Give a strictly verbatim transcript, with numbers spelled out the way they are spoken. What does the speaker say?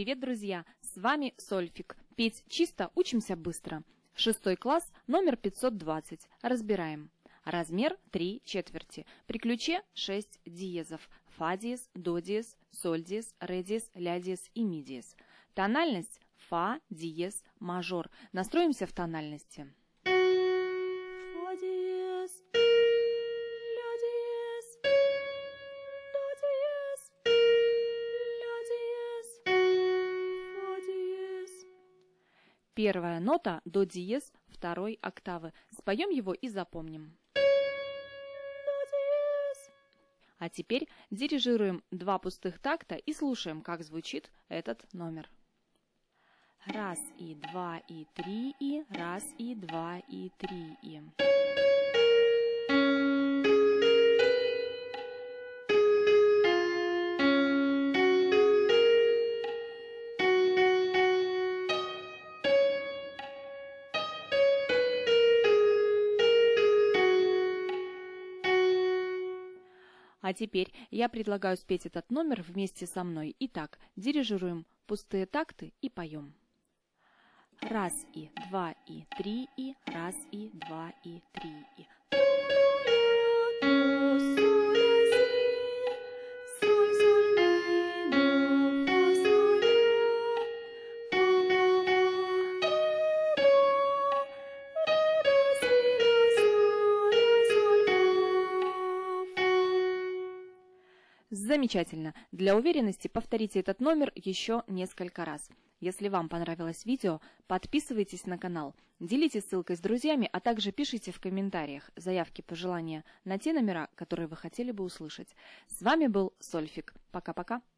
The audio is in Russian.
Привет, друзья! С вами Сольфик. Петь чисто, учимся быстро. Шестой класс, номер пятьсот двадцать. Разбираем. Размер три четверти. При ключе шесть диезов. Фа диез, до диез, соль диез, ре диез, ля диез и ми диез. Тональность фа диез мажор. Настроимся в тональности. Фа диез, ля диез, до диез, ля диез, фа диез. Первая нота до диез второй октавы. Споем его и запомним. А теперь дирижируем два пустых такта и слушаем, как звучит этот номер. Раз и два и три и, раз и два и три и. А теперь я предлагаю спеть этот номер вместе со мной. Итак, дирижируем пустые такты и поем. Раз и два и три и, раз и два и три и. Замечательно! Для уверенности повторите этот номер еще несколько раз. Если вам понравилось видео, подписывайтесь на канал, делитесь ссылкой с друзьями, а также пишите в комментариях заявки, пожелания на те номера, которые вы хотели бы услышать. С вами был Сольфик. Пока-пока!